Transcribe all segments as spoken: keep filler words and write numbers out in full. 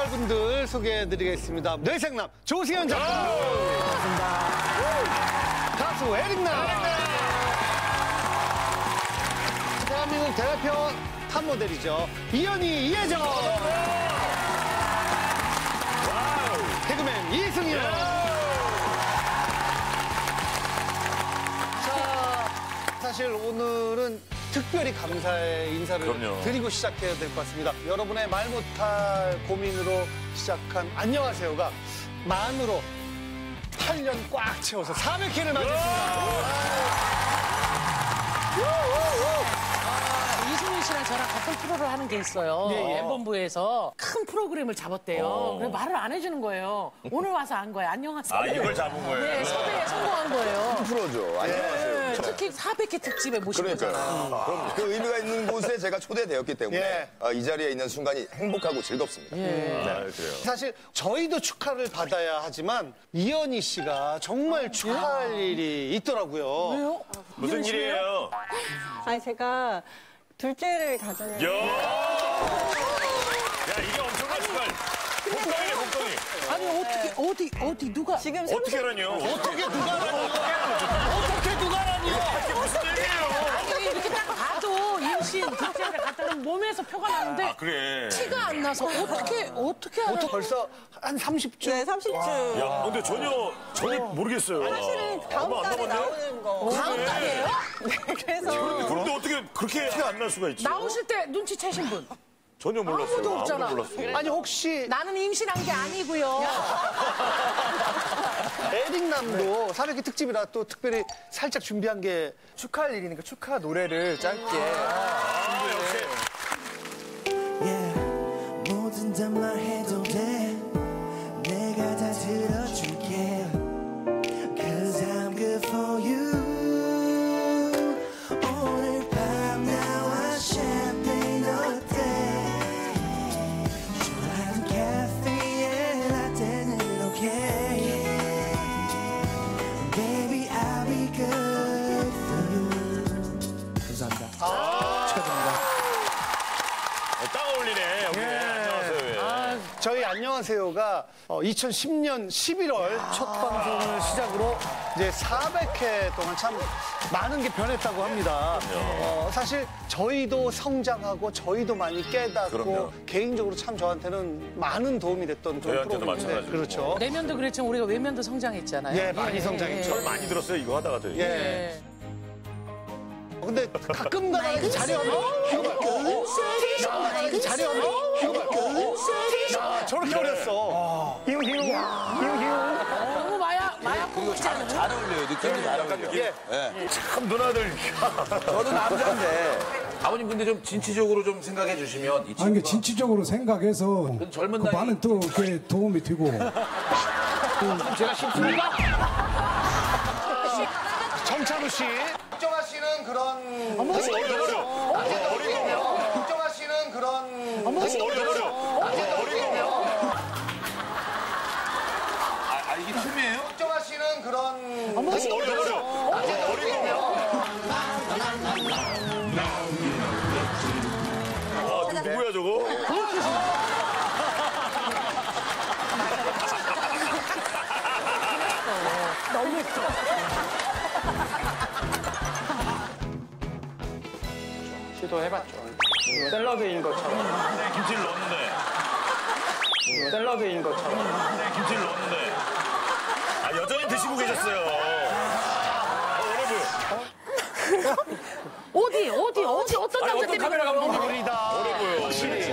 여러분들 소개해드리겠습니다. 뇌생남 조승현 작가. 반갑습니다. 가수 에릭남. 대한민국 대표 탑모델이죠. 이현희, 이혜정. 개그맨 이승윤. 자, 사실 오늘은 특별히 감사의 인사를 그럼요. 드리고 시작해야 될 것 같습니다. 여러분의 말 못할 고민으로 시작한 안녕하세요가 만으로 팔 년 꽉 채워서 사백 회를 맞았습니다. 이승윤 씨랑 저랑 같은 프로를 하는 게 있어요. 예, 예. 엠본부에서 큰 프로그램을 잡았대요. 어. 그래서 말을 안 해주는 거예요. 오늘 와서 한 거예요. 안녕하세요. 아, 이걸 잡은 거예요? 네, 섭외에 성공한 거예요. 프로죠. 안녕하세요. 네, 특히 사백 회 특집에 모신 거잖아요. 그러니까요. 그럼 그 의미가 있는 곳에 제가 초대되었기 때문에 예. 어, 이 자리에 있는 순간이 행복하고 즐겁습니다. 네, 그래요. 사실 저희도 축하를 받아야 하지만 이현희 씨가 정말 축하할 일이 있더라고요. 왜요? 무슨 일이에요? 아니 제가 둘째를 가졌는데 야, 야 이게 엄청난 축하를. 복덩이네, 복덩이. 아니 어떻게 어디 어디 누가 지금 어떻게 하라니요? 어떻게 누가 라니요? 어떻게 누가 라니요? 무슨 얘기예요? 아니 이렇게 딱 봐도 임신 둘째를 갖다는 몸에서 표가 나는데 아, 그래. 티가 안 나서 어떻게 어떻게 하나? 어떻게 벌써 한 삼십 주? 네, 삼십 주. 야, 근데 전혀, 전혀 모르겠어요. 사실은 다음 얼마 안 달에 남았네? 나오는 거. 다음 달이에요? 네, 그래서 그런데 어떻게 그렇게 티가 안 날 수가 있지? 나오실 때 눈치채신 분? 전혀 몰랐어요. 아무도 없잖아. 아무도 몰랐어요. 아니 혹시 나는 임신한 게 아니고요. 에릭남도 사백 회 특집이라 또 특별히 살짝 준비한 게 축하할 일이니까 축하 노래를 짧게. 아, 역시. Yeah, 뭐든 다 말해도 돼. 내가 다 들어줄게. Cause I'm good for you. 오늘 밤 나와 샴페인 어때? 좋아하는 카페에 라떼는 okay. Baby I'll be good for you. 감사합니다. 축하드립니다. 딱 어울리네. 여기. 안녕하세요. 예. 저희 안녕하세요가 이천십 년 십일월 첫 방송을 시작으로 이제 사백 회 동안 참 많은 게 변했다고 합니다. 어, 사실 저희도 성장하고 저희도 많이 깨닫고 그럼요. 개인적으로 참 저한테는 많은 도움이 됐던 그런 저희한테도 프로그램인데 마찬가지고. 그렇죠. 내면도 그랬지만 우리가 외면도 성장했잖아요. 예, 많이 성장했죠. 절 많이 들었어요, 이거 하다가 저희. 예. 예. 근데 가끔 가다 자리 없는 이거 봐. 그 자리 없는 이거 봐. 저렇게 어렸어. 히우 히우 히우 히우. 너무 마약 마약 공부잖아요. 잘 어울려요. 느낌이 잘 어울려요. 예. 참 누나들. 저도 남자인데. 아버님 근데 좀 진취적으로 좀 생각해 주시면 이 아니, 친구가 그 진취적으로 생각해서 젊은 그 나이- 많은 또 이렇게 도움이 되고. 제가 쉽습니까? 정찬우 씨. 걱정하시는 그런. 어머, 어려, 어려. 어리고. 걱정하시는 그런. 어머, 어려, 어려. 어리고. 아, 아 이게 춤이에요? 걱정하시는 그런. 어머, 어려, 어려. 어리고. 아, 저 누구야, 저거? 너무 예뻐. 시도해봤죠. 샐러드인 것처럼. 김치를 넣었는데. 샐러드인 것처럼. 김치를 넣었는데. 아, 여전히 드시고 계셨어요. 어, 어려 보여. 어디 어디 어디 어떤 아니, 남자 어떤 때문에 카메라 그래요? 감독이 우리다. 어려 보여. 확실히.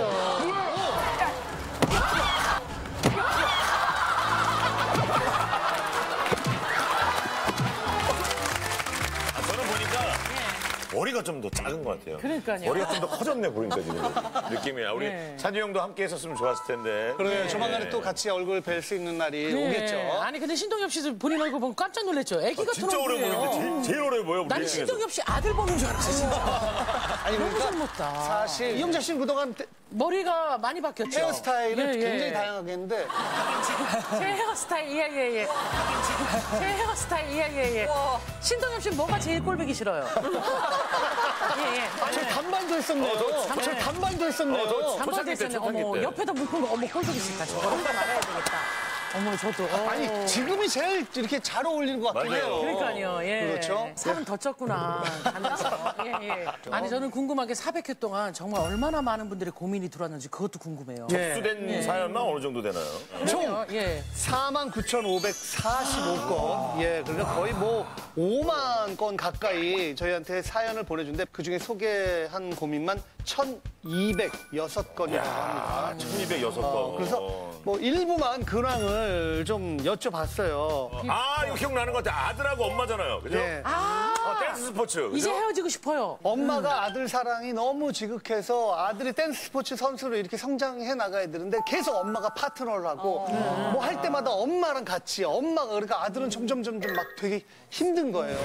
아, 저는 보니까 머리가 좀 더 작은 것 같아요. 그러니까요. 머리가 좀 더 커졌네, 보니까 지금. 느낌이야. 우리 네. 찬이 형도 함께 했었으면 좋았을 텐데. 그래, 조만간에 또 같이 얼굴 뵐 수 있는 날이 네. 오겠죠. 아니 근데 신동엽 씨도 본인 얼굴 보면 깜짝 놀랐죠. 애기 같은 진짜 오래 얼굴이에요. 보이는데 제일, 제일 오래 보여. 우리 난 중에서. 신동엽 씨 아들 보는 줄 알았어 진짜. 아니, 너무 그러니까 젊었다. 사실 이영자 씨는 그동안 머리가 많이 바뀌었죠. 헤어스타일을 예, 예. 굉장히 다양하게 했는데 제 헤어스타일 예예예. 예. 제 헤어스타일 예예예. 예. 신동엽 씨 뭐가 제일 꼴보기 싫어요? 예예. 아, 저 단반도 했었네요. 저 단반도 했었네요. 단발도 했었네. 어머 옆에다 묶은 거 어머 꼴보기 싫다. 저거 한번 말아야 되겠다. 어머 저도. 어. 아니 지금이 제일 이렇게 잘 어울리는 것 같긴 해요. 그러니까요. 예. 그렇죠? 살은 더 쪘구나. 가면서. 예, 예. 아니 저는 궁금한 게 사백 회 동안 정말 얼마나 많은 분들의 고민이 들어왔는지 그것도 궁금해요. 예. 접수된 사연만 어느 정도 되나요? 총 예. 사만 구천오백사십오 건. 예, 그러니까 거의 뭐 오만 건 가까이 저희한테 사연을 보내준데 그중에 소개한 고민만 천이백육 건이라고 합니다. 천이백육 건. 어, 그래서 뭐 일부만 근황을 좀 여쭤봤어요. 아, 이거 기억나는 것 같아. 아들하고 엄마잖아요. 그죠? 예. 아 어, 댄스 스포츠. 그죠? 이제 헤어지고 싶어요. 엄마가 아들 사랑이 너무 지극해서 아들이 댄스 스포츠 선수로 이렇게 성장해 나가야 되는데 계속 엄마가 파트너를 하고 뭐 할 때마다 엄마랑 같이 엄마가 그러니까 아들은 점점 점점 막 되게 힘든 거예요.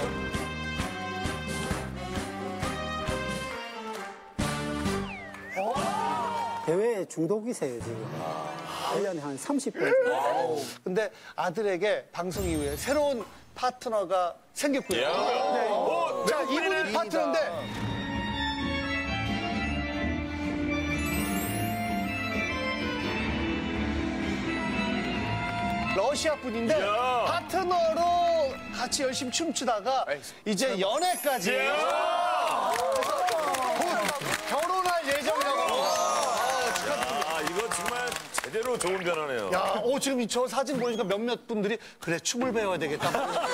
대회 중독이세요, 지금. 일 년에 한 삼십 번 정도. 근데 아들에게 방송 이후에 새로운 파트너가 생겼고요. 네. 오, 자, 이분이 파트너인데 러시아 분인데 야. 파트너로 같이 열심히 춤추다가 이제 연애까지 야. 곧 결혼할 예정이라고 합니다. 아, 이거 정말 제대로 좋은 변화네요. 야, 오, 지금 저 사진 보니까 몇몇 분들이 그래 춤을 배워야 되겠다.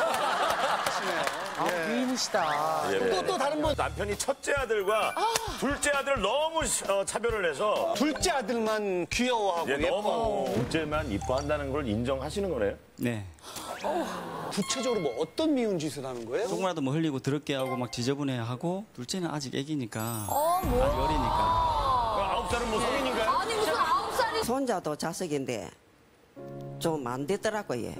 아, 미인이시다. 예. 또, 또 다른 분. 남편이 첫째 아들과 둘째 아들을 너무 어, 차별을 해서 둘째 아들만 귀여워하고 예, 예뻐하고. 너무 둘째만 이뻐한다는 걸 인정하시는 거네요. 네. 구체적으로 뭐 어떤 미운 짓을 하는 거예요? 조금이라도 뭐 흘리고 더럽게 하고 막 지저분해하고 둘째는 아직 애기니까 어, 뭐야? 아직 어리니까. 아홉 살은 뭐 성인인가요? 아니 무슨 아홉 살이 손자도 자식인데 좀 안 되더라고요. 얘.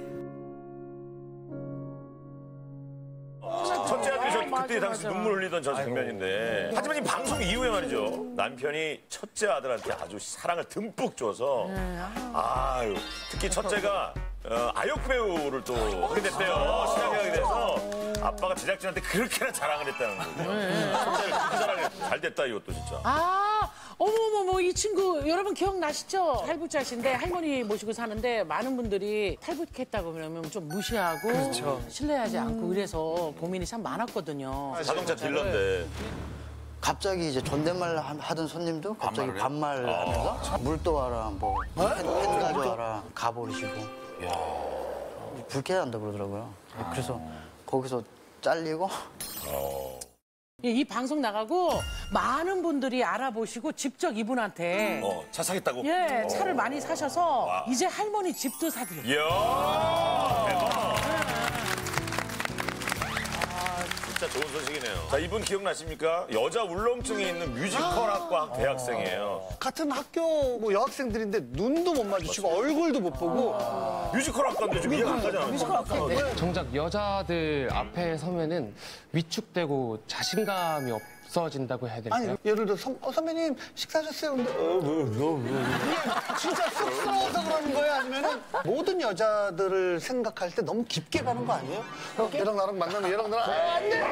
첫째 아들이 저 그때 맞아, 당시 맞아. 눈물 흘리던 저 장면인데 하지만 이 방송 이후에 말이죠 남편이 첫째 아들한테 아주 사랑을 듬뿍 줘서 아유 특히 첫째가 어, 아역 배우를 또 하게 됐대요. 시작이 하게 돼서 아빠가 제작진한테 그렇게나 자랑을 했다는 거죠. 첫째를 그렇게 자랑해 잘 됐다 이것도 진짜. 아, 어머머머, 이 친구 여러분 기억나시죠? 탈북자신데 할머니 모시고 사는데 많은 분들이 탈북했다고 그러면 좀 무시하고 그렇죠. 신뢰하지 않고 이래서 고민이 참 많았거든요. 자동차 딜러인데. 갑자기 이제 존댓말 하- 하던 손님도 갑자기 반말 하면서 물 떠와라, 뭐, 펜, 펜 가져와라, 가버리시고. 불쾌하다 그러더라고요. 그래서 거기서 잘리고. 예, 이 방송 나가고 많은 분들이 알아보시고 직접 이분한테 어, 차 사겠다고? 예, 차를 어. 많이 사셔서 와. 이제 할머니 집도 사드려요. 이야, 대박. 진짜 좋은 소식이네요. 자, 이분 기억나십니까? 여자 울렁증이 있는 뮤지컬학과 대학생이에요. 같은 학교 뭐 여학생들인데 눈도 못 마주치고 얼굴도 못 보고 뮤지컬학과인데 좀 이해가 안 가잖아요. 정작 여자들 앞에 서면은 위축되고 자신감이 없어진다고 해야 될까요? 아니 예를 들어 선, 어, 선배님 식사하셨어요? 근데 어, 뭐, 뭐, 뭐. 이게 진짜 쑥스러워서 그러는 거예요? 아니면은 모든 여자들을 생각할 때 너무 깊게 가는 거 아니에요? 어, 얘랑 나랑 만나면 얘랑 나랑 아, 안 돼!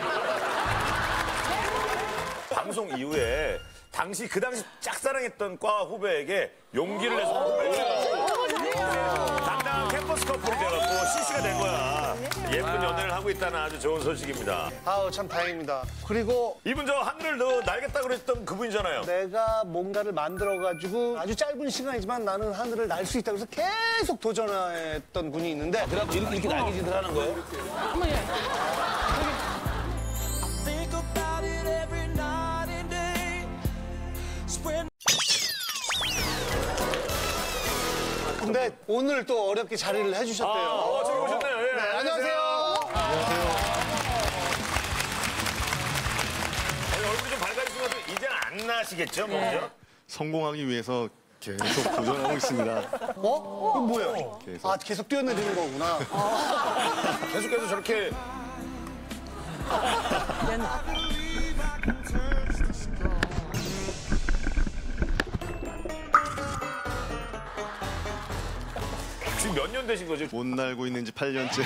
방송 이후에 당시 그 당시 짝사랑했던 과 후배에게 용기를 내서 고백해가지고 당당한 캠퍼스 커플이 돼갖고 씨씨가 된 거야. 예쁜 연애를 하고 있다는 아주 좋은 소식입니다. 아우 참 다행입니다. 그리고 이분 저 하늘을 너 날겠다 그랬던 그분이잖아요. 내가 뭔가를 만들어가지고 아주 짧은 시간이지만 나는 하늘을 날 수 있다 그래서 계속 도전했던 분이 있는데 그래갖고 이렇게, 이렇게 날개짓을 하는 거예요? 어머, 예. 근데 오늘 또 어렵게 자리를 해주셨대요. 아, 어, 저기 오셨네요. 예. 네, 안녕하세요. 아니, 얼굴이 좀 밝아지시면서 이제 안 나시겠죠, 먼저? 성공하기 위해서 계속 도전하고 있습니다. 어? 이거 뭐예요? 계속. 아, 계속 뛰어내리는 거구나. 계속해서 저렇게 지금 몇 년 되신 거죠? 못 날고 있는 지 팔 년째.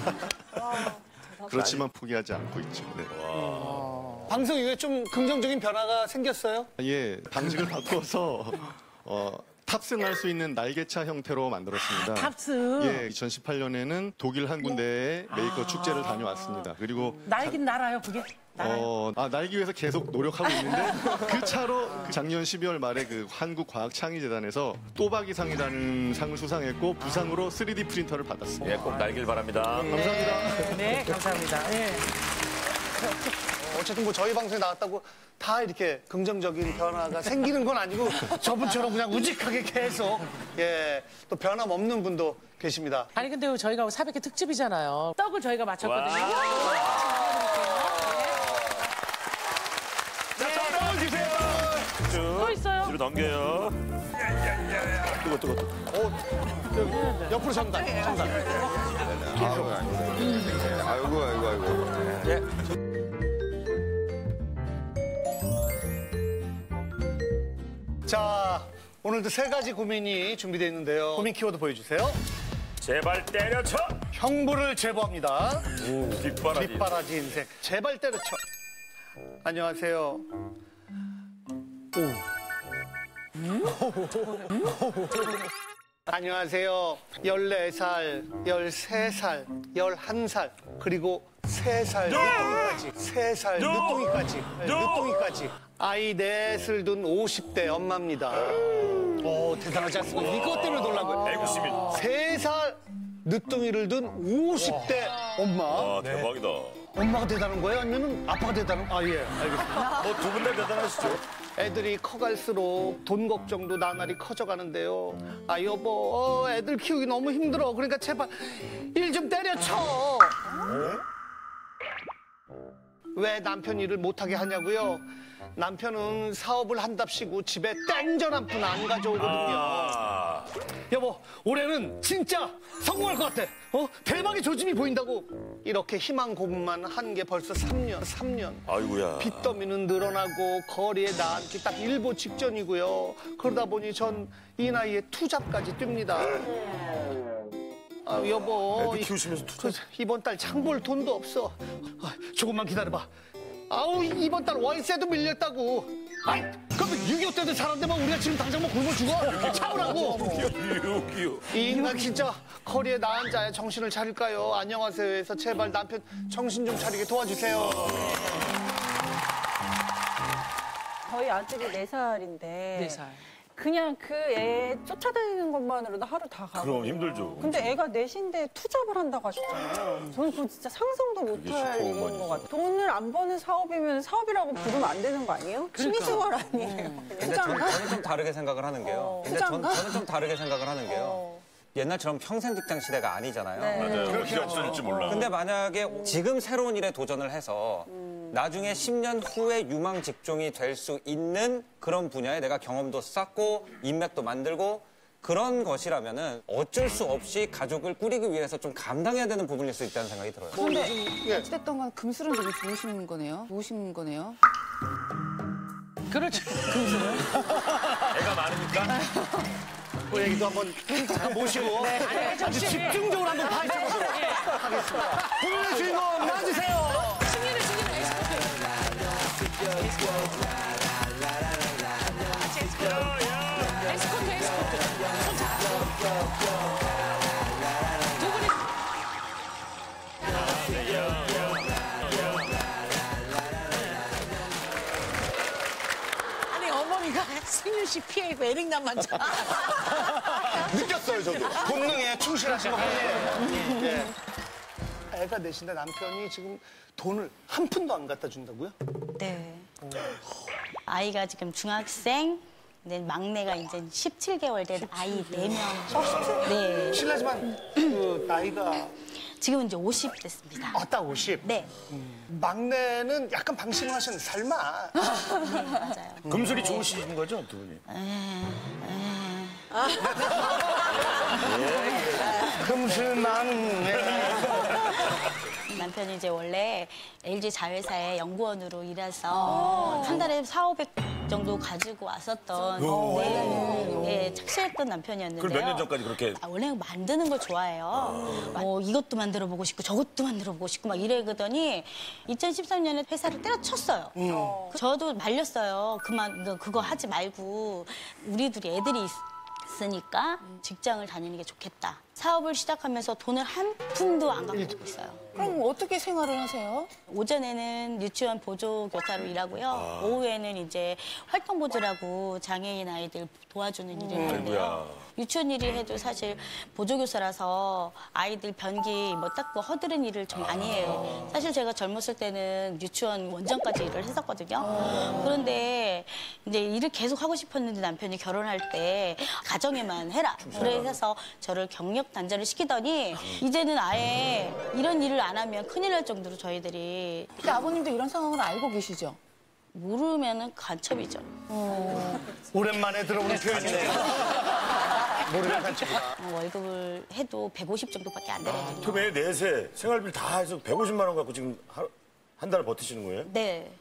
그렇지만 포기하지 않고 있죠. 네. 방송 이후에 좀 긍정적인 변화가 생겼어요? 예, 방식을 바꿔서 어, 탑승할 수 있는 날개차 형태로 만들었습니다. 탑승. 예, 이천십팔 년에는 독일 한 군데에 메이커 축제를 다녀왔습니다. 그리고 날긴 날아요, 그게? 날아요. 어, 아, 날기 위해서 계속 노력하고 있는데 그 차로 작년 십이월 말에 그 한국과학창의재단에서 또박이상이라는 상을 수상했고 부상으로 쓰리디 프린터를 받았습니다. 예, 꼭 날길 바랍니다. 감사합니다. 네, 감사합니다. 예. 어쨌든 뭐 저희 방송에 나왔다고 다 이렇게 긍정적인 변화가 생기는 건 아니고 저분처럼 그냥 우직하게 계속 예, 또 변함없는 분도 계십니다. 아니 근데 저희가 사백 회 특집이잖아요. 떡을 저희가 맞췄거든요. 자, 저 떡을 주세요. 또 있어요? 뒤로 넘겨요. 뜨거 뜨거 뜨거. 오, 저기, 옆으로 전달. 전달. 아이고, 아이고, 아이고, 아이고. 예. 자, 오늘도 세 가지 고민이 준비되어 있는데요. 고민 키워드 보여주세요. 제발 때려쳐. 형부를 제보합니다. 오, 뒷바라지. 뒷바라지 인생. 제발 때려쳐. 안녕하세요. 오. 음? 안녕하세요. 열네 살, 열세 살, 열한 살, 그리고 세 살 늦둥이까지. 세 살 늦둥이까지. 늦둥이까지. 아이 넷을 둔 오십 대 엄마입니다. 오, 대단하지 않습니까? 이것 때문에 놀라고요. 애국심이. 세 살 늦둥이를 둔 오십 대 엄마. 아, 대박이다. 엄마가 대단한 거예요? 아니면 아빠가 대단한? 아, 예, 알겠습니다. 뭐 두 분 다 대단하시죠? 애들이 커갈수록 돈 걱정도 나날이 커져가는데요. 아, 여보, 어, 애들 키우기 너무 힘들어. 그러니까 제발 일 좀 때려쳐. 왜 남편 일을 못하게 하냐고요? 남편은 사업을 한답시고 집에 땡전 한 푼 안 가져오거든요. 아. 여보, 올해는 진짜 성공할 것 같아. 어? 대박의 조짐이 보인다고. 이렇게 희망 고문만 한 게 벌써 삼 년, 삼 년. 아이고야. 빚더미는 늘어나고 거리에 나앉기 딱 일보 직전이고요. 그러다 보니 전 이 나이에 투잡까지 뜁니다. 아, 여보. 애들 키우시면서 투잡? 이, 이번 달 장볼 돈도 없어. 아, 조금만 기다려봐. 아우, 이번 달 월세도 밀렸다고. 아이, 그럼 육이오 때도 살았는데 우리가 지금 당장 뭐 굶어 죽어? 참으라고. 육이오. 이 인간 진짜 거리에 나앉아야 정신을 차릴까요? 안녕하세요 해서 제발 남편 정신 좀 차리게 도와주세요. 저희 아들이 네 살인데 네 살. 그냥 그 애 쫓아다니는 것만으로도 하루 다 가고. 그럼 힘들죠. 근데 애가 넷인데 투잡을 한다고 하셨잖아요. 저는 그거 진짜 상상도 못할 일인 것 같아요. 돈을 안 버는 사업이면 사업이라고 부르면 안 되는 거 아니에요? 취미생활 아니에요? 근데 전, 저는 좀 다르게 생각을 하는 게요. 어, 근데 전, 후자인가? 저는 좀 다르게 생각을 하는 게요. 어. 옛날처럼 평생 직장 시대가 아니잖아요. 네. 맞아요. 그렇게 없어질지 몰라. 근데 만약에 지금 새로운 일에 도전을 해서 나중에 십 년 후에 유망 직종이 될 수 있는 그런 분야에 내가 경험도 쌓고 인맥도 만들고 그런 것이라면은 어쩔 수 없이 가족을 꾸리기 위해서 좀 감당해야 되는 부분일 수 있다는 생각이 들어요. 근데 어찌됐든 간 금술은 되게 좋으신 거네요. 좋으신 거네요. 그렇죠. 금술은. 애가 많으니까. 그 얘기도 한번 잠깐 모시고 네, 아주 집중적으로 한번 파헤쳐보도록 하겠습니다. 오늘의 주인공 나와주세요. 승리를 승리를 에스코트. 에스코트, 에스코트. 손 잡고. 두 분이. 아니, 어머니가 승윤 씨 피해고 에릭남만 자. 느꼈어요, 저도. 본능에 충실하신 것 같아요. 예. 애가 넷인데 남편이 지금 돈을 한 푼도 안 갖다 준다고요? 네. 아이가 지금 중학생, 네, 막내가 이제 십칠 개월 된 아이 네 명. 어, 네. 실례지만 그 나이가 지금 이제 오십 됐습니다. 아, 딱 오십? 네. 막내는 약간 방심을 하셨는데 설마. 네, 맞아요. 금술이 좋으신 거죠, 두 분이? 금술 막내. 남편이 이제 원래 엘지 자회사의 연구원으로 일해서 한 달에 사오백 정도 가지고 왔었던 오. 네, 네, 착실했던 남편이었는데요. 그럼 몇 년 전까지 그렇게? 아, 원래 만드는 걸 좋아해요. 뭐 이것도 만들어보고 싶고 저것도 만들어보고 싶고 막 이래거더니 이천십삼 년에 회사를 때려쳤어요. 음. 저도 말렸어요. 그만 그거, 그거 하지 말고 우리 둘이 애들이 있, 있으니까 직장을 다니는 게 좋겠다. 사업을 시작하면서 돈을 한 푼도 안 갖고 있어요. 그럼 어떻게 생활을 하세요? 오전에는 유치원 보조교사로 일하고요. 아. 오후에는 이제 활동보조라고 장애인 아이들 도와주는 일을 하는데요. 아이고야. 유치원 일을 해도 사실 보조교사라서 아이들 변기 뭐 닦고 허드렛 일을 좀 많이 해요. 사실 제가 젊었을 때는 유치원 원장까지 일을 했었거든요. 그런데 이제 일을 계속 하고 싶었는데 남편이 결혼할 때 가정에만 해라. 그래서 저를 경력 단절을 시키더니 이제는 아예 이런 일을 안 하면 큰일 날 정도로 저희들이. 근데 아버님도 이런 상황을 알고 계시죠? 모르면은 간첩이죠. 어. 오랜만에 들어보는 표현이네요. 모르면 간첩이다. 어, 월급을 해도 백오십 정도밖에 안 되거든요. 그럼 애 넷에 생활비 다 해서 백오십만 원 갖고 지금 하, 한 달 버티시는 거예요? 네.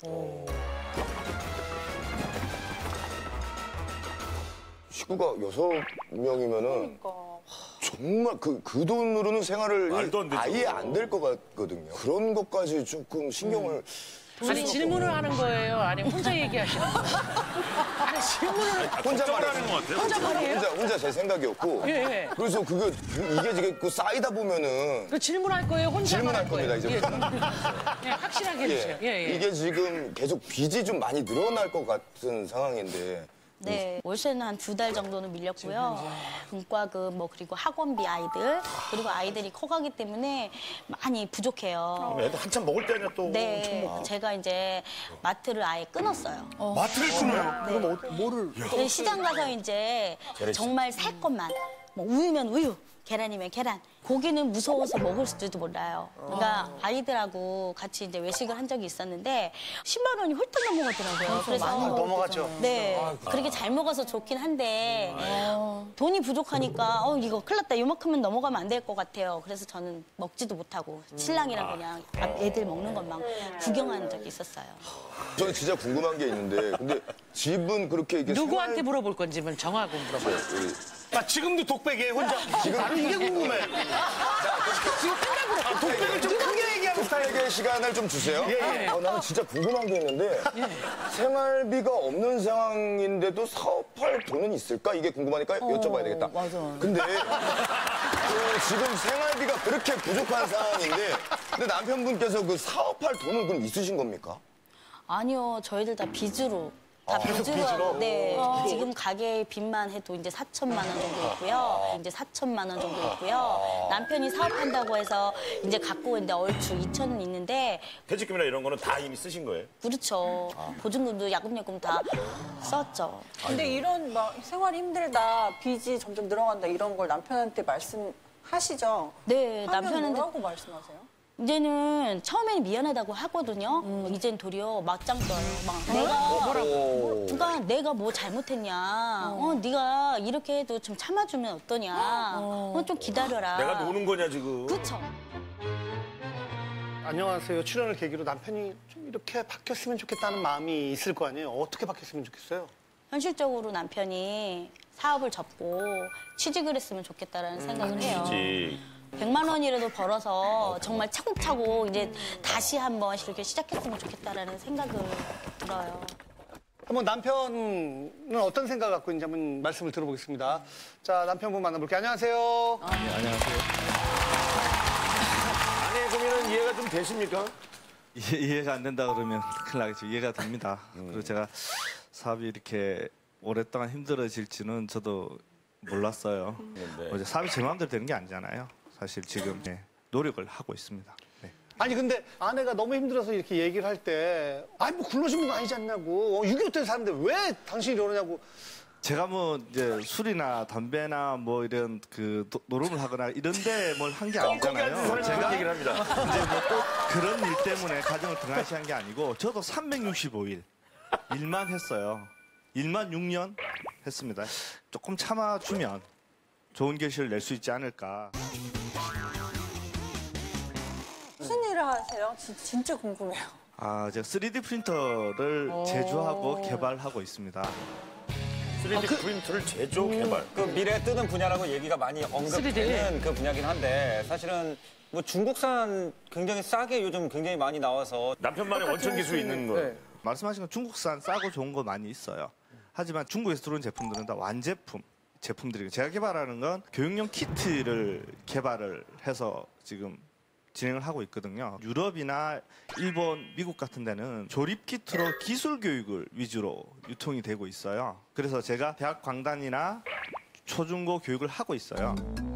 식구가 여섯 명이면은 정말 그, 그 돈으로는 생활을 말도 안 되죠. 아예 안 될 것 같거든요. 그런 것까지 조금 신경을 아니 질문을 하는 거예요? 아니면 혼자 얘기하시는 거예요? 아니 질문을 혼자 하는 것 같아요. 혼자 말이에요? 혼자, 혼자 제 생각이었고. 예, 예. 그래서 그게 이게 지금 그 쌓이다 보면은 그 질문할 거예요? 혼자 질문할 할 거예요? 겁니다, 이제. 예, 예, 확실하게 해주세요. 예, 예. 이게 지금 계속 빚이 좀 많이 늘어날 것 같은 상황인데. 네, 월세는 한 두 달 정도는 밀렸고요. 분과금 뭐 그리고 학원비 아이들 그리고 아이들이 커가기 때문에 많이 부족해요. 그럼 애들 한참 먹을 때 아니라 또 네, 엄청 먹- 제가 이제 마트를 아예 끊었어요. 마트를 끊어요? 네. 그럼 어, 뭐를? 네, 시장 가서 이제 재래식. 정말 살 것만 뭐 우유면 우유, 계란이면 계란. 고기는 무서워서 먹을 수도 몰라요. 그러니까 아이들하고 같이 이제 외식을 한 적이 있었는데 십만 원이 훌쩍 넘어가더라고요. 그래서 아, 넘어갔죠. 네, 그렇게 잘 먹어서 좋긴 한데 돈이 부족하니까 어 이거 큰일 났다. 요만큼은 넘어가면 안 될 것 같아요. 그래서 저는 먹지도 못하고 신랑이랑 그냥 애들 먹는 것만 구경한 적이 있었어요. 저는 진짜 궁금한 게 있는데, 근데 집은 그렇게 이게 누구한테 물어볼 건지만 정하고 물어봐요. 아, 지금도 독백이에요, 혼자. 지금 나는 이게 궁금해. 지금 생각으로 아, 독백을 좀 크게 얘기하는 스타일. 독백의 시간을 좀 주세요. 예, 예. 어, 나는 진짜 궁금한 게 있는데 생활비가 없는 상황인데도 사업할 돈은 있을까? 이게 궁금하니까 여쭤봐야 되겠다. 맞아. 근데 그 지금 생활비가 그렇게 부족한 상황인데 근데 남편분께서 그 사업할 돈은 그럼 있으신 겁니까? 아니요, 저희들 다 빚으로. 다 아, 계속 빚으로. 빚으로? 네. 어. 지금 가게 빚만 해도 이제 사천만 원 정도 있고요. 이제 사천만 원 정도 있고요. 남편이 사업한다고 해서 이제 갖고 있는데 얼추 이천은 있는데. 퇴직금이나 이런 거는 다 이미 쓰신 거예요? 그렇죠. 보증금도 야금야금 다 썼죠. 근데 이런 막 생활이 힘들다, 빚이 점점 늘어간다 이런 걸 남편한테 말씀하시죠? 네, 하면 남편한테. 뭐라고 말씀하세요? 이제는 처음에는 미안하다고 하거든요. 음. 이젠 도리어 맞짱 떠요. 막 내가 뭐라고? 그러니까 내가 뭐 잘못했냐. 어, 네가 이렇게 해도 좀 참아주면 어떠냐. 어, 좀 기다려라. 내가 노는 거냐 지금? 그렇죠. 안녕하세요. 출연을 계기로 남편이 좀 이렇게 바뀌었으면 좋겠다는 마음이 있을 거 아니에요. 어떻게 바뀌었으면 좋겠어요? 현실적으로 남편이 사업을 접고 취직을 했으면 좋겠다라는 생각을 해요. 취직. 백만 원이라도 벌어서 정말 차곡차곡 이제 다시 한번 이렇게 시작했으면 좋겠다라는 생각을 들어요. 한번 남편은 어떤 생각 갖고 있는지 한번 말씀을 들어보겠습니다. 자, 남편분 만나볼게요. 안녕하세요. 네, 안녕하세요. 아내의 고민은 이해가 좀 되십니까? 이해, 이해가 안 된다 그러면 큰일 나겠죠. 이해가 됩니다. 그리고 제가 사업이 이렇게 오랫동안 힘들어질지는 저도 몰랐어요. 네. 어제 사업이 제 마음대로 되는 게 아니잖아요. 사실 지금 네, 노력을 하고 있습니다. 네. 아니 근데 아내가 너무 힘들어서 이렇게 얘기를 할 때 아니 뭐 굴러진 건 아니지 않냐고 육이오 때 사는데 왜 당신이 이러냐고 제가 뭐 이제 술이나 담배나 뭐 이런 그 도, 노름을 하거나 이런데 뭘 한 게 아니잖아요. 제가 얘기를 합니다. 이제 뭐 꼭 그런 일 때문에 가정을 등한시한 게 아니고 저도 삼백육십오 일 일만 했어요. 일만 육 년 했습니다. 조금 참아주면 좋은 결실을 낼 수 있지 않을까. 무슨 일을 하세요? 진, 진짜 궁금해요. 아, 제가 쓰리디 프린터를 제조하고 개발하고 있습니다. 쓰리디 아, 그, 프린터를 제조 음, 개발. 그 미래에 뜨는 분야라고 얘기가 많이 언급되는 그 분야긴 한데 사실은 뭐 중국산 굉장히 싸게 요즘 굉장히 많이 나와서 남편만의 원천 기술이 있는 거예요. 네. 말씀하신 건 중국산 싸고 좋은 거 많이 있어요. 하지만 중국에서 들어온 제품들은 다 완제품 제품들이고 제가 개발하는 건 교육용 키트를 개발을 해서 지금 진행을 하고 있거든요. 유럽이나 일본, 미국 같은 데는 조립 키트로 기술 교육을 위주로 유통이 되고 있어요. 그래서 제가 대학 광단이나 초중고 교육을 하고 있어요.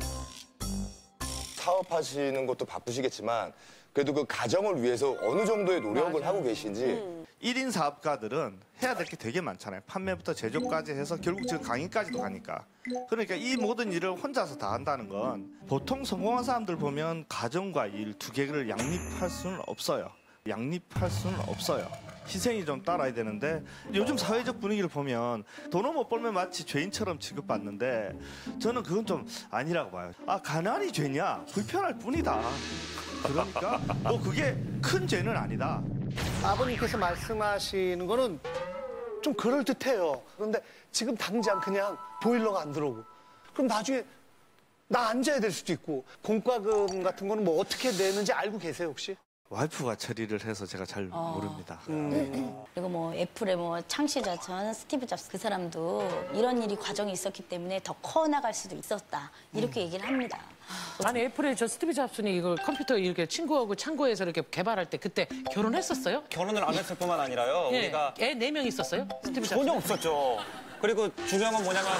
사업하시는 것도 바쁘시겠지만 그래도 그 가정을 위해서 어느 정도의 노력을 맞아. 하고 계신지. 음. 일 인 사업가들은 해야 될 게 되게 많잖아요. 판매부터 제조까지 해서 결국 지금 강의까지도 가니까. 그러니까 이 모든 일을 혼자서 다 한다는 건 보통 성공한 사람들 보면 가정과 일 두 개를 양립할 수는 없어요. 양립할 수는 없어요. 희생이 좀 따라야 되는데 요즘 사회적 분위기를 보면 돈을 못 벌면 마치 죄인처럼 취급받는데 저는 그건 좀 아니라고 봐요. 아, 가난이 죄냐? 불편할 뿐이다. 그러니까 뭐 그게 큰 죄는 아니다. 아버님께서 말씀하시는 거는 좀 그럴듯해요. 그런데 지금 당장 그냥 보일러가 안 들어오고 그럼 나중에 나 앉아야 될 수도 있고 공과금 같은 거는 뭐 어떻게 내는지 알고 계세요 혹시? 와이프가 처리를 해서 제가 잘 어. 모릅니다. 음. 그리고 뭐 애플의 뭐 창시자 전 스티브 잡스 그 사람도 이런 일이 과정이 있었기 때문에 더 커나갈 수도 있었다 이렇게 음. 얘기를 합니다. 아니 애플의 저 스티브 잡스니 이걸 컴퓨터 이렇게 친구하고 창고에서 이렇게 개발할 때 그때 결혼했었어요? 결혼을 안 했을 뿐만 아니라요. 예. 우리가 애 네 명 있었어요? 스티브 잡스 전혀 없었죠. 그리고 중요한 건 뭐냐면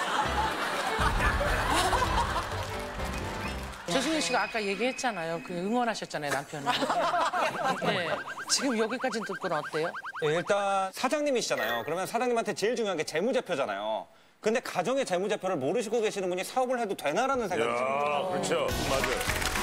조승현 씨가 아까 얘기했잖아요. 그 응원하셨잖아요, 남편을. 네. 지금 여기까지는 듣고는 어때요? 네, 일단 사장님이시잖아요. 그러면 사장님한테 제일 중요한 게 재무제표잖아요. 근데 가정의 재무제표를 모르시고 계시는 분이 사업을 해도 되나라는 생각이 듭니다. 그렇죠. 맞아요.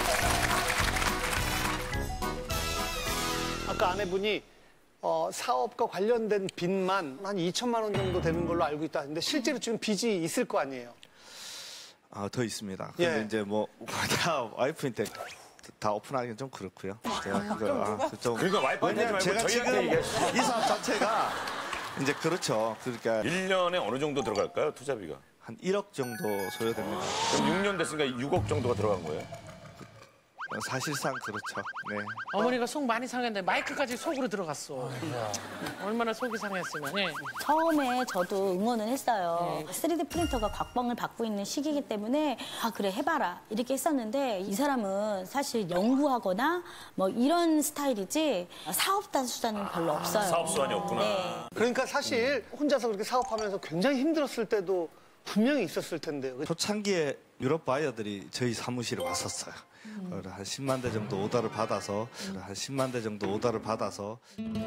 아까 아내분이 어, 사업과 관련된 빚만 한 이천만 원 정도 되는 걸로 알고 있다. 근데 실제로 지금 빚이 있을 거 아니에요? 아, 더 있습니다. 근데 예. 이제 뭐 다 와이프한테 다 오픈하기는 좀 그렇고요. 제가 그거 아, 좀 그러니까 와이프한테 왜냐면 제가 지금 이 사업 자체가 이제 그렇죠. 그러니까 일 년에 어느 정도 들어갈까요, 투자비가? 한 일억 정도 소요됩니다. 그럼 육 년 됐으니까 육억 정도가 들어간 거예요? 사실상 그렇죠. 네. 어머니가 속 많이 상했는데 마이크까지 속으로 들어갔어. 얼마나 속이 상했으면. 네. 처음에 저도 응원은 했어요. 네. 쓰리디 프린터가 곽광을 받고 있는 시기이기 때문에 아 그래 해봐라 이렇게 했었는데 이 사람은 사실 연구하거나 뭐 이런 스타일이지 사업단 수단은 별로 없어요. 사업 수단이 없구나. 네. 그러니까 사실 혼자서 그렇게 사업하면서 굉장히 힘들었을 때도 분명히 있었을 텐데요. 초창기에 유럽 바이어들이 저희 사무실에 왔었어요. 음. 한 십만 대 정도 오더를 받아서 한 십만 대 정도 오더를 받아서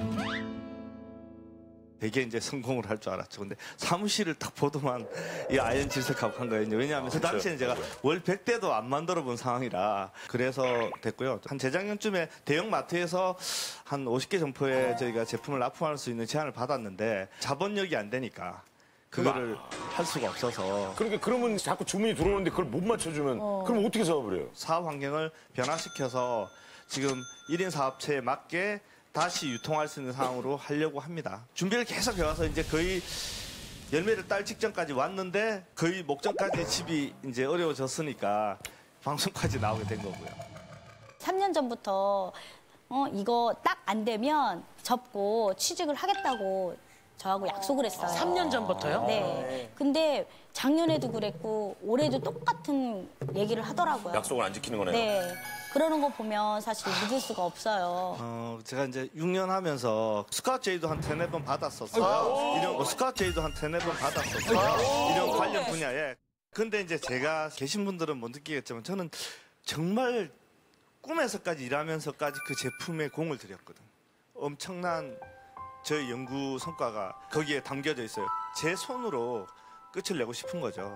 되게 이제 성공을 할 줄 알았죠. 근데 사무실을 딱 보더만 이 아연 질색하고 한 거예요. 왜냐하면 그 당시에는 제가 월 백 대도 안 만들어 본 상황이라 그래서 됐고요. 한 재작년쯤에 대형 마트에서 한 오십 개 점포에 저희가 제품을 납품할 수 있는 제안을 받았는데 자본력이 안 되니까 그거를 할 수가 없어서. 그러니까 그러면 자꾸 주문이 들어오는데 그걸 못 맞춰주면 어. 그럼 어떻게 사업을 해요? 사업 환경을 변화시켜서 지금 일 인 사업체에 맞게 다시 유통할 수 있는 상황으로 하려고 합니다. 준비를 계속 해와서 이제 거의 열매를 딸 직전까지 왔는데 거의 목전까지 집이 이제 어려워졌으니까 방송까지 나오게 된 거고요. 삼 년 전부터 어, 이거 딱 안 되면 접고 취직을 하겠다고 저하고 약속을 했어요. 삼 년 전부터요? 네. 근데 작년에도 그랬고 올해도 똑같은 얘기를 하더라고요. 약속을 안 지키는 거네요. 네. 그러는 거 보면 사실 믿을 수가 없어요. 어, 제가 이제 육 년 하면서 스카우트 제의도 한 세네 번 받았었어요. 이런 뭐 스카우트 제의도 한 세네 번 받았었어요. 이런 관련 분야에. 근데 이제 제가 계신 분들은 못 느끼겠지만 저는 정말 꿈에서까지 일하면서까지 그 제품에 공을 들였거든. 엄청난 저희 연구 성과가 거기에 담겨져 있어요. 제 손으로 끝을 내고 싶은 거죠.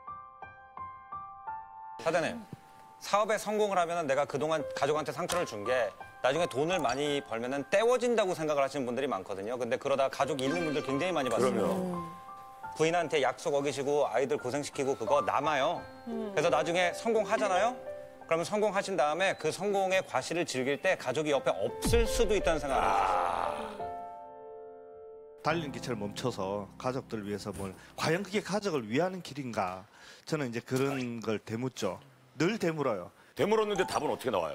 사장님, 사업에 성공을 하면 내가 그동안 가족한테 상처를 준 게 나중에 돈을 많이 벌면 떼워진다고 생각을 하시는 분들이 많거든요. 근데 그러다 가족 잃는 분들 굉장히 많이 봤어요. 부인한테 약속 어기시고 아이들 고생시키고 그거 남아요. 음. 그래서 나중에 성공하잖아요. 그러면 성공하신 다음에 그 성공의 과실을 즐길 때 가족이 옆에 없을 수도 있다는 생각을 해요. 달리는 기차를 멈춰서 가족들을 위해서 뭘 과연 그게 가족을 위하는 길인가? 저는 이제 그런 걸 되묻죠. 늘 되물어요. 되물었는데 답은 어떻게 나와요?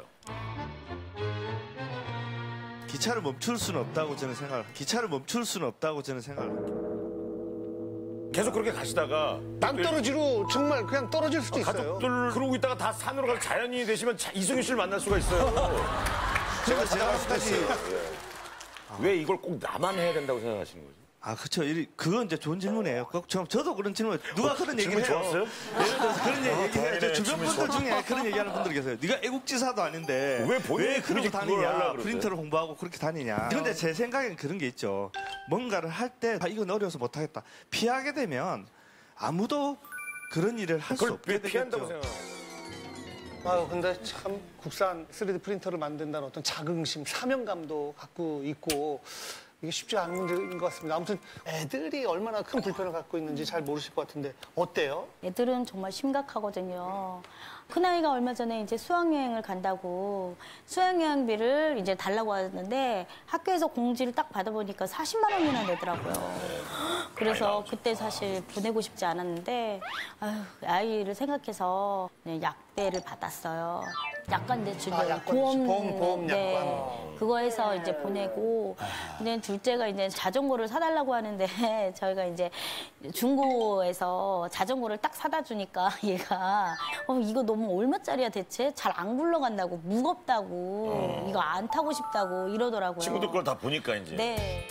기차를 멈출 수는 없다고 저는 생각을. 기차를 멈출 수는 없다고 저는 생각을. 계속 그렇게 가시다가 낭떠러지로 정말 그냥 떨어질 수도 있어요. 가족들 그러고 있다가 다 산으로 가서 자연인이 되시면 자- 이승윤 씨를 만날 수가 있어요. 제가 제가 사실 왜 이걸 꼭 나만 해야 된다고 생각하시는 거죠? 아, 그렇죠. 그건 이제 좋은 질문이에요. 그- 저, 저도 그런 질문, 누가 어, 그런 질문 얘기를 해요. 좋았어요? 예를 들어서 그런 아, 얘기 해요. 저 다행이네. 주변 질문 분들 좋았어. 중에 그런 얘기하는 분들 계세요. 네가 애국지사도 아닌데 왜 본인이 그러고 굳이 그걸 하려고 다니냐. 그러세요? 프린터를 홍보하고 그렇게 다니냐. 근데 제 생각엔 그런 게 있죠. 뭔가를 할 때 아, 이건 어려워서 못하겠다. 피하게 되면 아무도 그런 일을 할 수 그걸 없게 왜 되겠죠. 피한다고 생각해요? 아유, 근데 참 국산 쓰리디 프린터를 만든다는 어떤 자긍심, 사명감도 갖고 있고 이게 쉽지 않은 문제인 것 같습니다. 아무튼 애들이 얼마나 큰 불편을 갖고 있는지 잘 모르실 것 같은데 어때요? 애들은 정말 심각하거든요. 큰아이가 얼마 전에 이제 수학여행을 간다고 수학여행비를 이제 달라고 하는데 학교에서 공지를 딱 받아보니까 사십만 원이나 내더라고요. 그래서 그때 사실 보내고 싶지 않았는데 아유, 아이를 생각해서 그냥 약대를 받았어요. 약간 내 주변 아, 약관, 보험, 보험, 보험 네, 약관. 그거 해서 이제 보내고 근데 둘째가 이제 자전거를 사달라고 하는데 저희가 이제 중고에서 자전거를 딱 사다 주니까 얘가 어, 이거 너무 얼마짜리야 대체? 잘 안 굴러간다고 무겁다고 어. 이거 안 타고 싶다고 이러더라고요. 친구들 걸 다 보니까 이제. 네.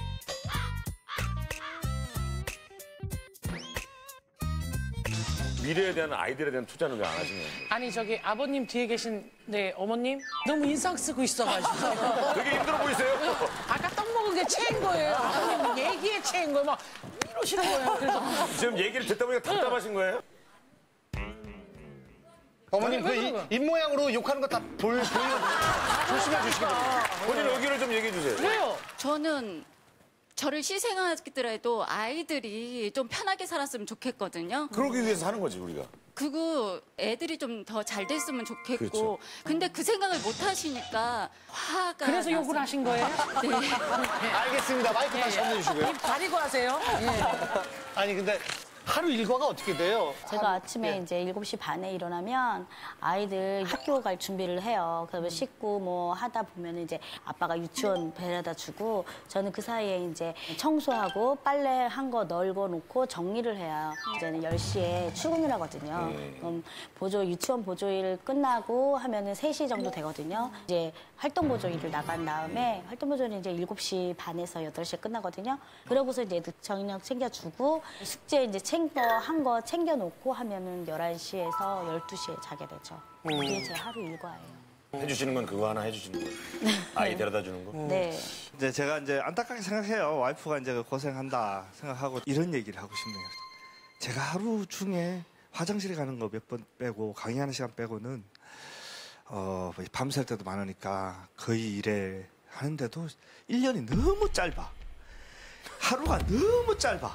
미래에 대한 아이들에 대한 투자는 왜 안 하시는 거예요? 아니 저기 아버님 뒤에 계신 네 어머님 너무 인상 쓰고 있어가지고 되게 힘들어 보이세요? 아까 떡 먹은 게 체인 거예요. 아버님 얘기에 체인 거예요. 막 이러시는 거예요. 그래서 지금 얘기를 듣다 보니까 답답하신 거예요? 어머님 왜 그 그러는 입 모양으로 욕하는 거 다 보여 조심해 주시기 바랍니다. 본인 의견을 좀 얘기해 주세요. 왜요? 저는 저를 희생하더라도 아이들이 좀 편하게 살았으면 좋겠거든요. 그러기 위해서 하는 거지 우리가. 그리고 애들이 좀 더 잘 됐으면 좋겠고. 그렇죠. 근데 그 생각을 못 하시니까 화가 그래서 나서. 욕을 하신 거예요? 네. 알겠습니다. 마이크 다시 건네주시고요. 입 가리고 하세요. 예. 아니 근데 하루 일과가 어떻게 돼요? 제가 하루- 아침에 예. 이제 일곱 시 반에 일어나면 아이들 학교 갈 준비를 해요. 그러면 씻고 뭐 하다 보면 이제 아빠가 유치원 데려다 주고 저는 그 사이에 이제 청소하고 빨래 한 거 널고 놓고 정리를 해요. 이제는 열 시에 출근을 하거든요. 네. 그럼 보조 유치원 보조일 끝나고 하면은 세 시 정도 되거든요. 이제 활동 보조일을 나간 다음에 활동 보조일은 이제 일곱 시 반에서 여덟 시에 끝나거든요. 그러고서 이제 저녁 챙겨주고 숙제 이제 챙겨 한 거 챙겨 놓고 하면은 열한 시에서 열두 시에 자게 되죠. 그게 제 하루 일과예요. 해주시는 건 그거 하나 해주시는 거예요. 아이 데려다 주는 거. 네. 이제 제가 이제 안타깝게 생각해요. 와이프가 이제 고생한다 생각하고 이런 얘기를 하고 싶네요. 제가 하루 중에 화장실에 가는 거 몇 번 빼고 강의하는 시간 빼고는 어, 밤샐 때도 많으니까 거의 일에 하는데도 일 년이 너무 짧아. 하루가 너무 짧아.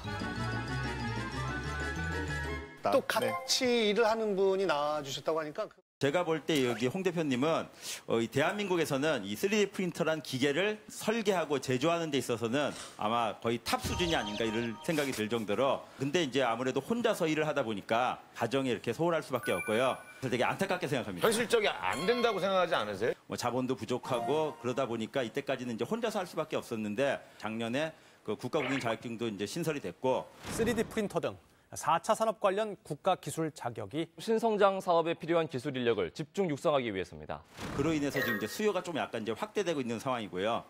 또 같이 일을 하는 분이 나와주셨다고 하니까 그- 제가 볼 때 여기 홍 대표님은 어, 이 대한민국에서는 이 쓰리디 프린터란 기계를 설계하고 제조하는 데 있어서는 아마 거의 탑 수준이 아닌가 이런 생각이 들 정도로 근데 이제 아무래도 혼자서 일을 하다 보니까 가정에 이렇게 소홀할 수밖에 없고요. 그래서 되게 안타깝게 생각합니다. 현실적이 안 된다고 생각하지 않으세요? 뭐 자본도 부족하고 그러다 보니까 이때까지는 이제 혼자서 할 수밖에 없었는데 작년에 그 국가공인 자격증도 이제 신설이 됐고 쓰리디 프린터 등 사 차 산업 관련 국가 기술 자격이 신성장 사업에 필요한 기술 인력을 집중 육성하기 위해서입니다. 그로 인해서 지금 이제 수요가 좀 약간 이제 확대되고 있는 상황이고요.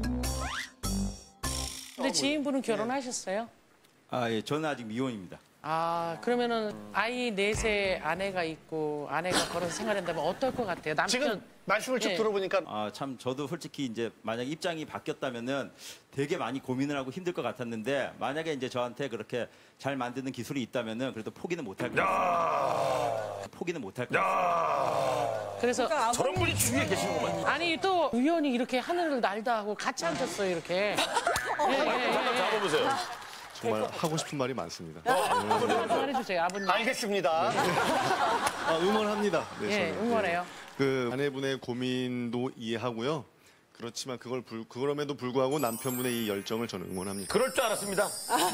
근데 지인분은 결혼하셨어요? 아, 예, 저는 아직 미혼입니다. 아 그러면은 아이 넷의 아내가 있고 아내가 그런 생활한다면 어떨 것 같아요? 남편 지금 말씀을 쭉 예. 들어보니까 아, 참 저도 솔직히 이제 만약 입장이 바뀌었다면은 되게 많이 고민을 하고 힘들 것 같았는데 만약에 이제 저한테 그렇게 잘 만드는 기술이 있다면은 그래도 포기는 못할 것 같습니다. 포기는 못할 것 같습니다. 그래서 그러니까 저런 분이 주위에 계시는구만. 아니 또 우연히 이렇게 하늘을 날다 하고 같이 앉았어요 이렇게. 예, 예, 예, 한번 예. 잡아보세요. 정말 하고 싶은 말이 많습니다. 아버님 말씀해 주세요, 아버님. 알겠습니다. 아, 응원합니다. 네, 예, 저는. 응원해요. 그 아내분의 고민도 이해하고요. 그렇지만 그걸 불, 그럼에도 불구하고 남편분의 이 열정을 저는 응원합니다. 그럴 줄 알았습니다.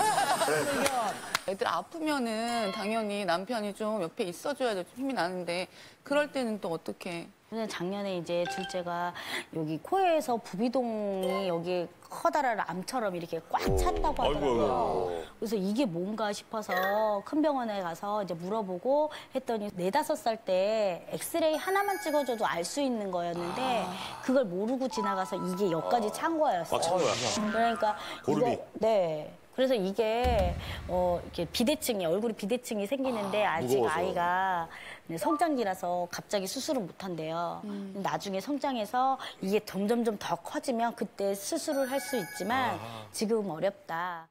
애들 아프면은 당연히 남편이 좀 옆에 있어줘야 좀 힘이 나는데 그럴 때는 또 어떻게? 작년에 이제 둘째가 여기 코에서 부비동이 여기 커다란 암처럼 이렇게 꽉 찼다고 하더라고요. 그래서 이게 뭔가 싶어서 큰 병원에 가서 이제 물어보고 했더니 네다섯 살 때 엑스레이 하나만 찍어줘도 알 수 있는 거였는데 그걸 모르고 지나가서 이게 여기까지 찬 거였어요. 아, 찬 거야. 그러니까 고름이. 이거, 네. 그래서 이게 어 이렇게 비대칭이 얼굴에 비대칭이 생기는데 아, 아직 무거워서. 아이가 성장기라서 갑자기 수술을 못 한대요. 음. 나중에 성장해서 이게 점점점 더 커지면 그때 수술을 할 수 있지만 지금 어렵다.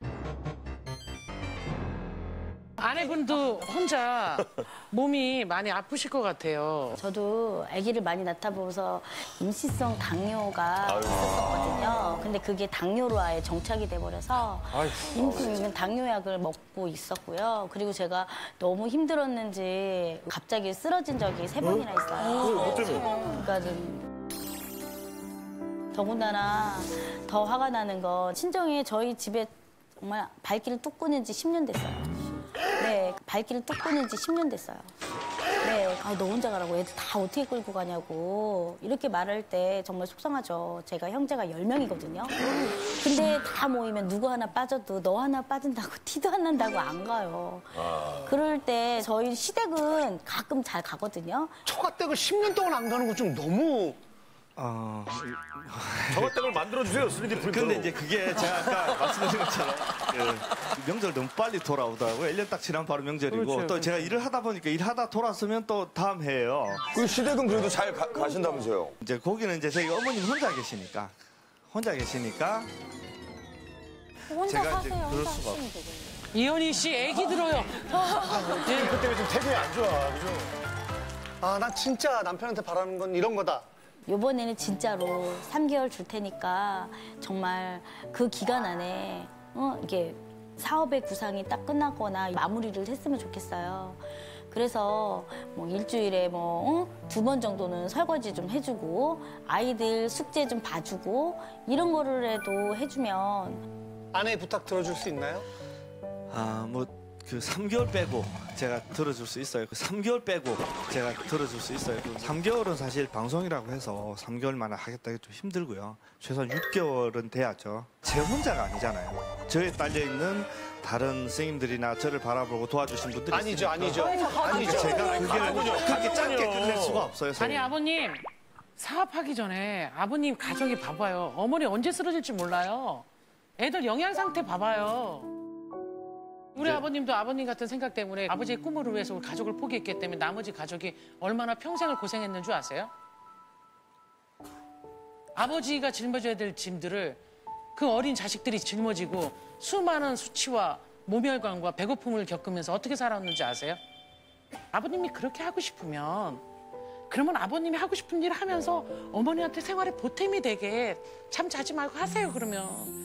아내분도 혼자 몸이 많이 아프실 것 같아요. 저도 아기를 많이 낳다 보면서 임시성 당뇨가 아유. 있었거든요. 근데 그게 당뇨로 아예 정착이 돼버려서 아이고. 임시 당뇨약을 먹고 있었고요. 그리고 제가 너무 힘들었는지 갑자기 쓰러진 적이 세 번이나 있어요. 뭐 때문에? 그러니까 좀 더군다나 더 화가 나는 건 친정에 저희 집에 정말 발길을 뚝 꺼낸 지 십 년 됐어요. 네, 발길을 뚝 꺼낸 지 십 년 됐어요. 네, 아, 너 혼자 가라고 애들 다 어떻게 끌고 가냐고 이렇게 말할 때 정말 속상하죠. 제가 형제가 열 명이거든요. 근데 다 모이면 누구 하나 빠져도 너 하나 빠진다고 티도 안 난다고 안 가요. 아. 그럴 때 저희 시댁은 가끔 잘 가거든요. 처가댁을 십 년 동안 안 가는 거 좀 너무... 어... 저것들을 만들어주세요, 쓰리디 프린터로. 근데 이제 그게 제가 아까 말씀드린 것처럼 그 명절 너무 빨리 돌아오더라고요. 일 년 딱 지난 바로 명절이고 그렇죠, 또 그렇죠. 제가 일을 하다 보니까 일하다 돌아서면 또 다음 해예요. 그 시댁은 그래도 잘 가, 가신다면서요? 이제 거기는 이제 저희 어머님 혼자 계시니까 혼자 계시니까 제가 이제 그럴 수가 없어요. 이현희 씨 애기 들어요. 예. 그때 좀 태교이 안 좋아, 그죠? 아, 나 진짜 남편한테 바라는 건 이런 거다. 이번에는 진짜로 삼 개월 줄 테니까 정말 그 기간 안에 어, 이게 사업의 구상이 딱 끝나거나 마무리를 했으면 좋겠어요. 그래서 뭐 일주일에 뭐 두 번 정도는 설거지 좀 해주고 아이들 숙제 좀 봐주고 이런 거를라도 해주면 아내 부탁 들어줄 수 있나요? 아, 뭐 그 삼 개월 빼고 제가 들어줄 수 있어요. 그 삼 개월 빼고 제가 들어줄 수 있어요. 그 삼 개월은 사실 방송이라고 해서 삼 개월만 하겠다기 좀 힘들고요. 최소한 육 개월은 돼야죠. 제 혼자가 아니잖아요. 저에 딸려 있는 다른 선생님들이나 저를 바라보고 도와주신 분들이 아니죠, 있으니까. 아니죠. 아니죠. 제가 그게 아니죠. 그렇게 짧게 끝낼 수가 없어요. 아니 선생님. 아버님 사업하기 전에 아버님 가정이 봐봐요. 어머니 언제 쓰러질지 몰라요. 애들 영양 상태 봐봐요. 우리 네. 아버님도 아버님 같은 생각 때문에 아버지의 꿈을 위해서 우리 가족을 포기했기 때문에 나머지 가족이 얼마나 평생을 고생했는 줄 아세요? 아버지가 짊어져야 될 짐들을 그 어린 자식들이 짊어지고 수많은 수치와 모멸감과 배고픔을 겪으면서 어떻게 살았는지 아세요? 아버님이 그렇게 하고 싶으면 그러면 아버님이 하고 싶은 일을 하면서 어머니한테 생활에 보탬이 되게 참 자지 말고 하세요, 그러면.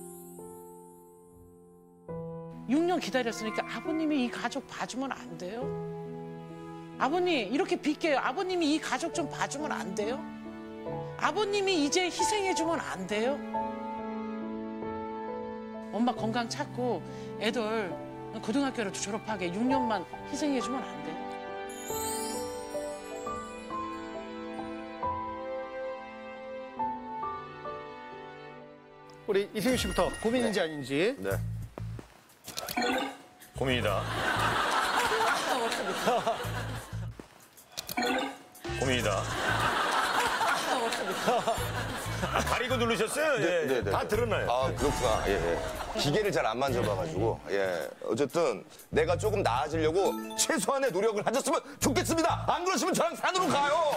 육 년 기다렸으니까 아버님이 이 가족 봐주면 안 돼요? 아버님 이렇게 빌게요. 아버님이 이 가족 좀 봐주면 안 돼요? 아버님이 이제 희생해주면 안 돼요? 엄마 건강 찾고 애들 고등학교라도 졸업하게 육 년만 희생해주면 안 돼요? 우리 이승윤 씨부터 고민인지 아닌지. 네. 고민이다. 고민이다. 가리고 누르셨어요? 네, 예, 네, 네. 다 들었나요? 아, 그렇구나. 예, 예. 기계를 잘 안 만져봐가지고. 예. 어쨌든 내가 조금 나아지려고 최소한의 노력을 하셨으면 좋겠습니다. 안 그러시면 저랑 산으로 가요.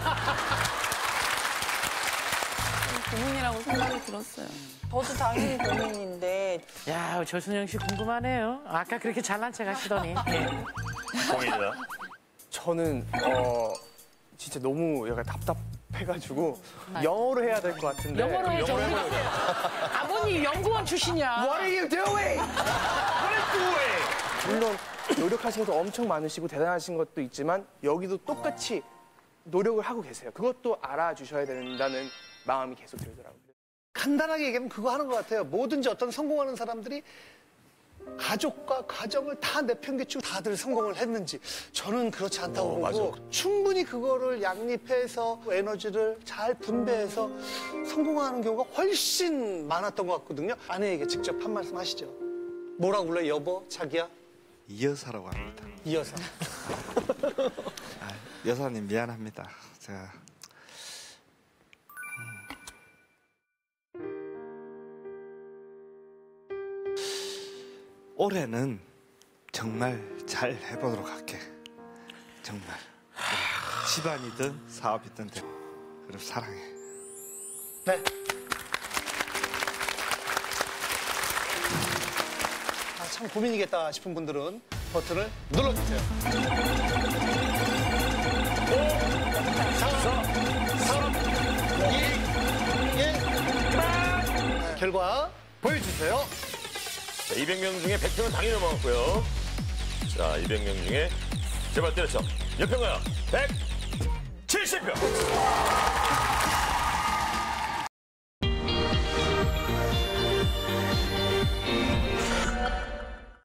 고민이라고 생각이 들었어요. 저도 당연히 고민인데. 야, 조순영 씨 궁금하네요. 아까 그렇게 잘난 척 하시더니. 예. 고민이다. 저는 어 진짜 너무 약간 답답해요. 해가지고 영어로 해야 될 것 같은데. 영어로 해줘. 아버님 연구원 출신이야. What are you doing? What are you doing? 물론 노력하신 것도 엄청 많으시고 대단하신 것도 있지만 여기도 똑같이 노력을 하고 계세요. 그것도 알아주셔야 된다는 마음이 계속 들더라고요. 간단하게 얘기하면 그거 하는 것 같아요. 뭐든지 어떤 성공하는 사람들이 가족과 가정을 다 내팽개치고 다들 성공을 했는지 저는 그렇지 않다고 어, 보고 맞아. 충분히 그거를 양립해서 에너지를 잘 분배해서 성공하는 경우가 훨씬 많았던 것 같거든요. 아내에게 직접 한 말씀 하시죠. 뭐라고 불러요? 여보, 자기야? 이 여사라고 합니다. 이 여사. 아, 여사님 미안합니다. 제가 올해는 정말 잘 해보도록 할게. 정말. 집안이든 사업이든 돼. 그리고 사랑해. 네. 아, 참 고민이겠다 싶은 분들은 버튼을 눌러주세요. 오, 사, 삼, 이, 일, 그만! 결과 보여주세요. 자, 이백 명 중에 백 표는 당연히 넘어갔고요. 자, 이백 명 중에 제발 때렸죠. 몇 표인가요? 백칠십 표.